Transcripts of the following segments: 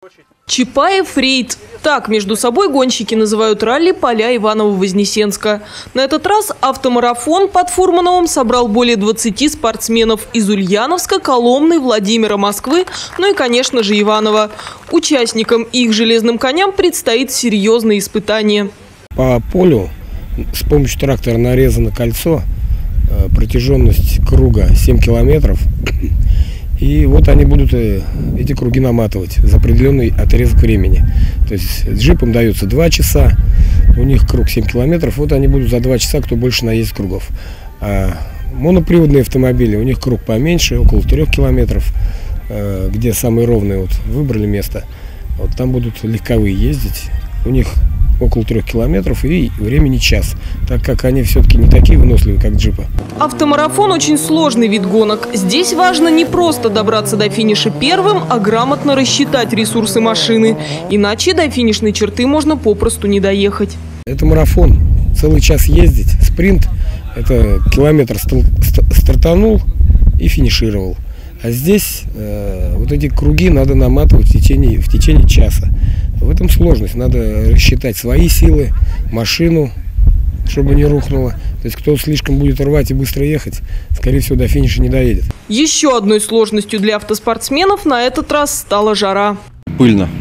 Чапаев рейд. Так между собой гонщики называют ралли поля Иваново-Вознесенска. На этот раз автомарафон под Фурмановым собрал более 20 спортсменов из Ульяновска, Коломны, Владимира, Москвы, ну и, конечно же, Иваново. Участникам и их железным коням предстоит серьезное испытание. По полю с помощью трактора нарезано кольцо, протяженность круга 7 километров. И вот они будут эти круги наматывать за определенный отрезок времени. То есть джипам дается 2 часа, у них круг 7 километров, вот они будут за 2 часа, кто больше наездит кругов. А моноприводные автомобили, у них круг поменьше, около 3 километров, где самые ровные, вот выбрали место. Вот там будут легковые ездить, у них около 3 километров и времени час, так как они все-таки не такие выносливые, как джипы. Автомарафон – очень сложный вид гонок. Здесь важно не просто добраться до финиша первым, а грамотно рассчитать ресурсы машины. Иначе до финишной черты можно попросту не доехать. Это марафон. Целый час ездить. Спринт – это километр стартанул и финишировал. А здесь вот эти круги надо наматывать в течение часа. В этом сложность. Надо рассчитать свои силы, машину, чтобы не рухнуло. То есть кто слишком будет рвать и быстро ехать, скорее всего, до финиша не доедет. Еще одной сложностью для автоспортсменов на этот раз стала жара. Пыльно.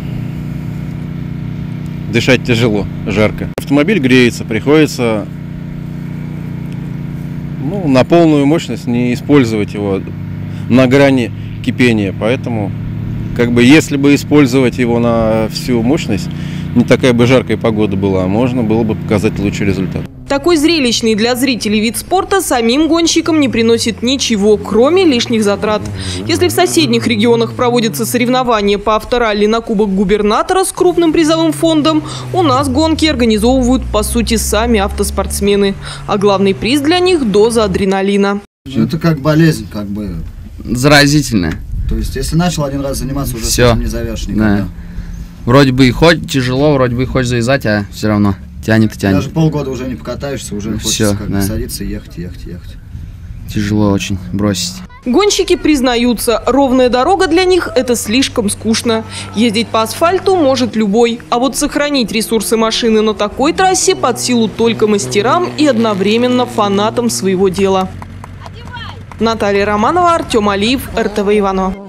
Дышать тяжело, жарко. Автомобиль греется, приходится на полную мощность не использовать его на грани кипения. Поэтому, если бы использовать его на всю мощность, не такая бы жаркая погода была, можно было бы показать лучший результат. Такой зрелищный для зрителей вид спорта самим гонщикам не приносит ничего, кроме лишних затрат. Если в соседних регионах проводятся соревнования по авторалли на Кубок губернатора с крупным призовым фондом, у нас гонки организовывают, по сути, сами автоспортсмены. А главный приз для них – доза адреналина. Это как болезнь, заразительная. То есть, если начал один раз заниматься, уже все не завяжешь никогда. Да. Вроде бы и хоть тяжело, вроде бы и хочешь завязать, а все равно тянет и тянет. Даже полгода уже не покатаешься, уже хочется садиться и ехать. Тяжело очень бросить. Гонщики признаются, ровная дорога для них – это слишком скучно. Ездить по асфальту может любой, а вот сохранить ресурсы машины на такой трассе под силу только мастерам и одновременно фанатам своего дела. Наталья Романова, Артем Алиев, РТВ Иваново.